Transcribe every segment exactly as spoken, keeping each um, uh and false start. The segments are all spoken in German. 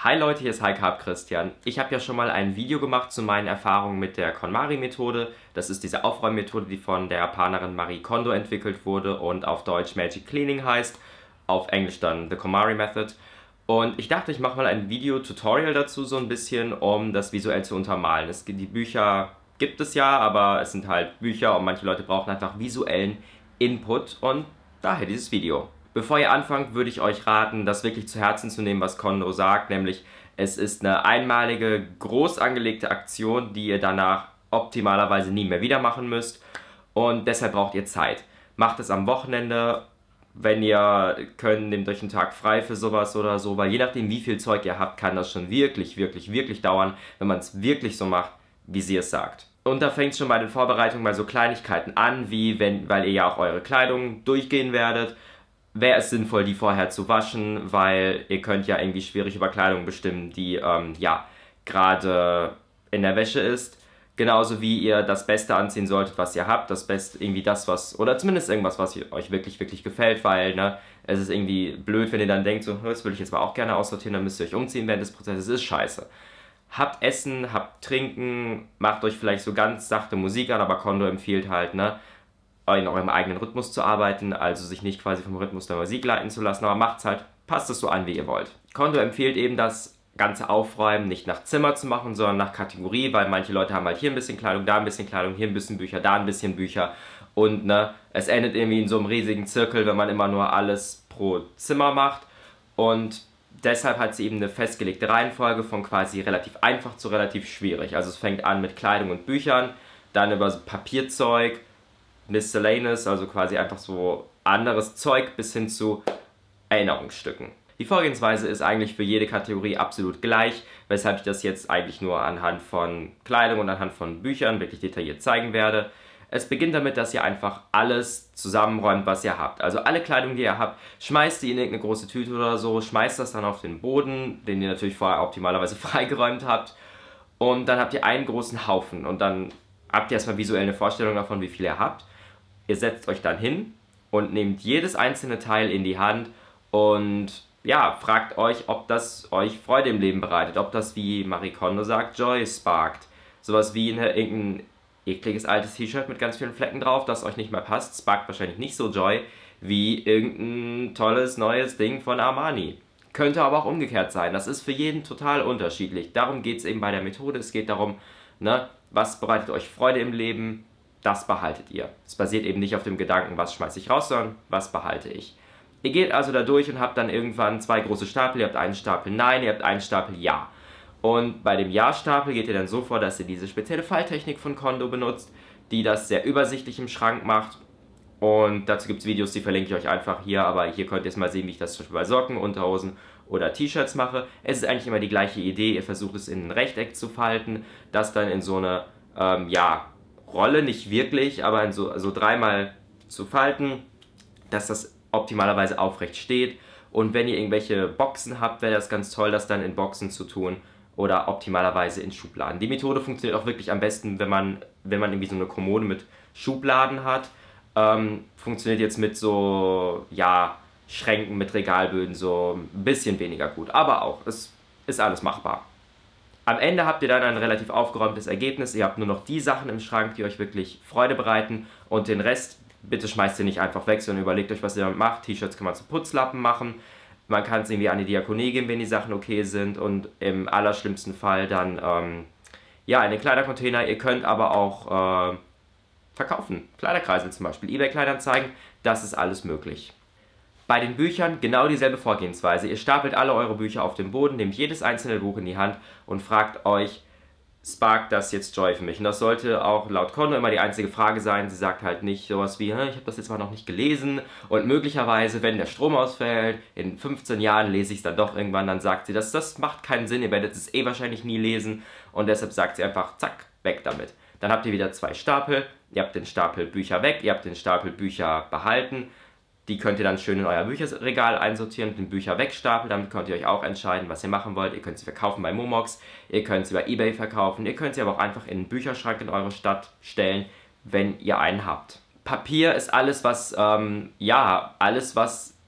Hi Leute, hier ist Hi Carb Christian. Ich habe ja schon mal ein Video gemacht zu meinen Erfahrungen mit der KonMari-Methode. Das ist diese Aufräummethode, die von der Japanerin Marie Kondo entwickelt wurde und auf Deutsch Magic Cleaning heißt, auf Englisch dann The KonMari Method. Und ich dachte, ich mache mal ein Video-Tutorial dazu so ein bisschen, um das visuell zu untermalen. Es, die Bücher gibt es ja, aber es sind halt Bücher und manche Leute brauchen einfach visuellen Input und daher dieses Video. Bevor ihr anfangt, würde ich euch raten, das wirklich zu Herzen zu nehmen, was Kondo sagt, nämlich es ist eine einmalige, groß angelegte Aktion, die ihr danach optimalerweise nie mehr wieder machen müsst und deshalb braucht ihr Zeit. Macht es am Wochenende, wenn ihr könnt, nehmt euch einen Tag frei für sowas oder so, weil je nachdem wie viel Zeug ihr habt, kann das schon wirklich, wirklich, wirklich dauern, wenn man es wirklich so macht, wie sie es sagt. Und da fängt es schon bei den Vorbereitungen bei so Kleinigkeiten an, wie wenn, weil ihr ja auch eure Kleidung durchgehen werdet, wäre es sinnvoll, die vorher zu waschen, weil ihr könnt ja irgendwie schwierig über Kleidung bestimmen, die ähm, ja gerade in der Wäsche ist. Genauso wie ihr das Beste anziehen solltet, was ihr habt, das Beste, irgendwie das, was, oder zumindest irgendwas, was euch wirklich, wirklich gefällt, weil, ne, es ist irgendwie blöd, wenn ihr dann denkt, so, das würde ich jetzt mal auch gerne aussortieren, dann müsst ihr euch umziehen während des Prozesses, ist scheiße. Habt Essen, habt Trinken, macht euch vielleicht so ganz sachte Musik an, aber Kondo empfiehlt halt, ne, in eurem eigenen Rhythmus zu arbeiten, also sich nicht quasi vom Rhythmus der Musik leiten zu lassen, aber macht's halt, passt es so an, wie ihr wollt. Kondo empfiehlt eben, das ganze Aufräumen nicht nach Zimmer zu machen, sondern nach Kategorie, weil manche Leute haben halt hier ein bisschen Kleidung, da ein bisschen Kleidung, hier ein bisschen Bücher, da ein bisschen Bücher und ne, es endet irgendwie in so einem riesigen Zirkel, wenn man immer nur alles pro Zimmer macht und deshalb hat sie eben eine festgelegte Reihenfolge von quasi relativ einfach zu relativ schwierig. Also es fängt an mit Kleidung und Büchern, dann über so Papierzeug, Miscellaneous, also quasi einfach so anderes Zeug bis hin zu Erinnerungsstücken. Die Vorgehensweise ist eigentlich für jede Kategorie absolut gleich, weshalb ich das jetzt eigentlich nur anhand von Kleidung und anhand von Büchern wirklich detailliert zeigen werde. Es beginnt damit, dass ihr einfach alles zusammenräumt, was ihr habt. Also alle Kleidung, die ihr habt, schmeißt die in irgendeine große Tüte oder so, schmeißt das dann auf den Boden, den ihr natürlich vorher optimalerweise freigeräumt habt. Und dann habt ihr einen großen Haufen und dann habt ihr erstmal visuell eine Vorstellung davon, wie viel ihr habt. Ihr setzt euch dann hin und nehmt jedes einzelne Teil in die Hand und ja, fragt euch, ob das euch Freude im Leben bereitet, ob das, wie Marie Kondo sagt, Joy sparkt. Sowas wie eine, irgendein ekliges altes T-Shirt mit ganz vielen Flecken drauf, das euch nicht mehr passt, sparkt wahrscheinlich nicht so Joy wie irgendein tolles neues Ding von Armani. Könnte aber auch umgekehrt sein, das ist für jeden total unterschiedlich. Darum geht es eben bei der Methode, es geht darum, ne, was bereitet euch Freude im Leben, das behaltet ihr. Es basiert eben nicht auf dem Gedanken, was schmeiße ich raus, sondern was behalte ich. Ihr geht also da durch und habt dann irgendwann zwei große Stapel. Ihr habt einen Stapel Nein, ihr habt einen Stapel Ja. Und bei dem Ja-Stapel geht ihr dann so vor, dass ihr diese spezielle Falltechnik von Kondo benutzt, die das sehr übersichtlich im Schrank macht. Und dazu gibt es Videos, die verlinke ich euch einfach hier, aber hier könnt ihr jetzt mal sehen, wie ich das zum Beispiel bei Socken, Unterhosen oder T-Shirts mache. Es ist eigentlich immer die gleiche Idee, ihr versucht es in ein Rechteck zu falten, das dann in so eine, ähm, ja, Rolle, nicht wirklich, aber in so, so dreimal zu falten, dass das optimalerweise aufrecht steht. Und wenn ihr irgendwelche Boxen habt, wäre das ganz toll, das dann in Boxen zu tun oder optimalerweise in Schubladen. Die Methode funktioniert auch wirklich am besten, wenn man, wenn man irgendwie so eine Kommode mit Schubladen hat. Ähm, funktioniert jetzt mit so, ja, Schränken mit Regalböden so ein bisschen weniger gut. Aber auch, es ist alles machbar. Am Ende habt ihr dann ein relativ aufgeräumtes Ergebnis. Ihr habt nur noch die Sachen im Schrank, die euch wirklich Freude bereiten und den Rest, bitte schmeißt ihr nicht einfach weg, sondern überlegt euch, was ihr damit macht. T-Shirts kann man zu Putzlappen machen. Man kann es irgendwie an die Diakonie geben, wenn die Sachen okay sind und im allerschlimmsten Fall dann ähm, ja, in den Kleidercontainer. Ihr könnt aber auch äh, verkaufen. Kleiderkreisel zum Beispiel, eBay-Kleinanzeigen, das ist alles möglich. Bei den Büchern genau dieselbe Vorgehensweise. Ihr stapelt alle eure Bücher auf den Boden, nehmt jedes einzelne Buch in die Hand und fragt euch, sparkt das jetzt Joy für mich? Und das sollte auch laut Kondo immer die einzige Frage sein. Sie sagt halt nicht sowas wie, ich habe das jetzt mal noch nicht gelesen und möglicherweise, wenn der Strom ausfällt, in fünfzehn Jahren lese ich es dann doch irgendwann, dann sagt sie, das, das macht keinen Sinn, ihr werdet es eh wahrscheinlich nie lesen und deshalb sagt sie einfach, zack, weg damit. Dann habt ihr wieder zwei Stapel, ihr habt den Stapel Bücher weg, ihr habt den Stapel Bücher behalten. Die könnt ihr dann schön in euer Bücherregal einsortieren und den Bücher wegstapeln. Damit könnt ihr euch auch entscheiden, was ihr machen wollt. Ihr könnt sie verkaufen bei Momox, ihr könnt sie bei eBay verkaufen, ihr könnt sie aber auch einfach in einen Bücherschrank in eure Stadt stellen, wenn ihr einen habt. Papier ist alles, was, ähm, ja, alles, was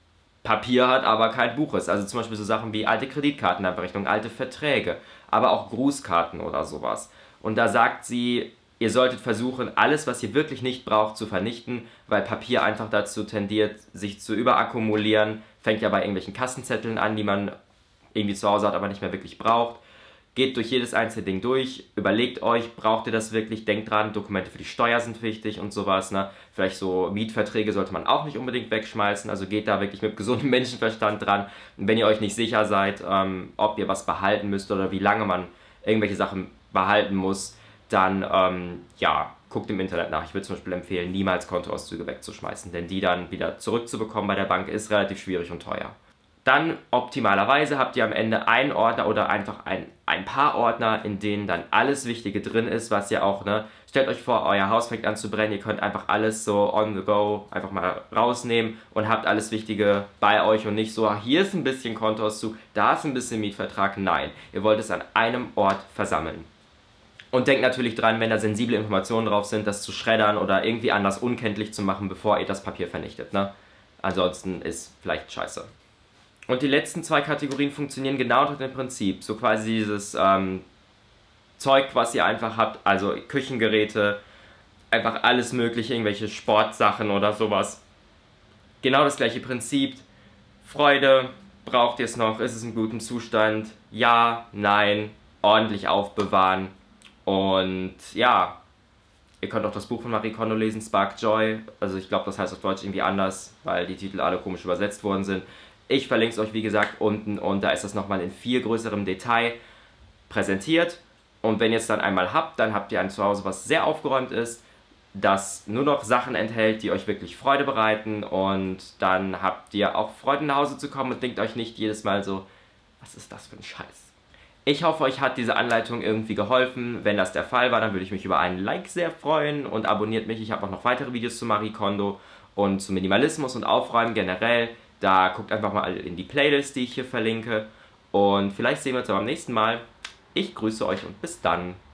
Papier hat, aber kein Buch ist. Also zum Beispiel so Sachen wie alte Kreditkartenabrechnungen, alte Verträge, aber auch Grußkarten oder sowas. Und da sagt sie, ihr solltet versuchen, alles, was ihr wirklich nicht braucht, zu vernichten, weil Papier einfach dazu tendiert, sich zu überakkumulieren. Fängt ja bei irgendwelchen Kassenzetteln an, die man irgendwie zu Hause hat, aber nicht mehr wirklich braucht. Geht durch jedes einzelne Ding durch, überlegt euch, braucht ihr das wirklich, denkt dran, Dokumente für die Steuer sind wichtig und sowas, ne? Vielleicht so Mietverträge sollte man auch nicht unbedingt wegschmeißen, also geht da wirklich mit gesundem Menschenverstand dran. Und wenn ihr euch nicht sicher seid, ähm, ob ihr was behalten müsst oder wie lange man irgendwelche Sachen behalten muss, dann, ähm, ja, guckt im Internet nach. Ich würde zum Beispiel empfehlen, niemals Kontoauszüge wegzuschmeißen, denn die dann wieder zurückzubekommen bei der Bank ist relativ schwierig und teuer. Dann optimalerweise habt ihr am Ende einen Ordner oder einfach ein, ein paar Ordner, in denen dann alles Wichtige drin ist, was ihr auch, ne, stellt euch vor, euer Haus fängt an zu brennen, ihr könnt einfach alles so on the go einfach mal rausnehmen und habt alles Wichtige bei euch und nicht so, hier ist ein bisschen Kontoauszug, da ist ein bisschen Mietvertrag. Nein, ihr wollt es an einem Ort versammeln. Und denkt natürlich dran, wenn da sensible Informationen drauf sind, das zu schreddern oder irgendwie anders unkenntlich zu machen, bevor ihr das Papier vernichtet, ne? Ansonsten ist vielleicht scheiße. Und die letzten zwei Kategorien funktionieren genau nach dem Prinzip. So quasi dieses ähm, Zeug, was ihr einfach habt, also Küchengeräte, einfach alles mögliche, irgendwelche Sportsachen oder sowas. Genau das gleiche Prinzip. Freude, braucht ihr es noch? Ist es in gutem Zustand? Ja, nein, ordentlich aufbewahren. Und ja, ihr könnt auch das Buch von Marie Kondo lesen, Spark Joy. Also ich glaube, das heißt auf Deutsch irgendwie anders, weil die Titel alle komisch übersetzt worden sind. Ich verlinke es euch, wie gesagt, unten und da ist das nochmal in viel größerem Detail präsentiert. Und wenn ihr es dann einmal habt, dann habt ihr ein Zuhause, was sehr aufgeräumt ist, das nur noch Sachen enthält, die euch wirklich Freude bereiten. Und dann habt ihr auch Freude, nach Hause zu kommen und denkt euch nicht jedes Mal so, was ist das für ein Scheiß? Ich hoffe, euch hat diese Anleitung irgendwie geholfen. Wenn das der Fall war, dann würde ich mich über einen Like sehr freuen und abonniert mich. Ich habe auch noch weitere Videos zu Marie Kondo und zu Minimalismus und Aufräumen generell. Da guckt einfach mal in die Playlist, die ich hier verlinke. Und vielleicht sehen wir uns aber beim nächsten Mal. Ich grüße euch und bis dann.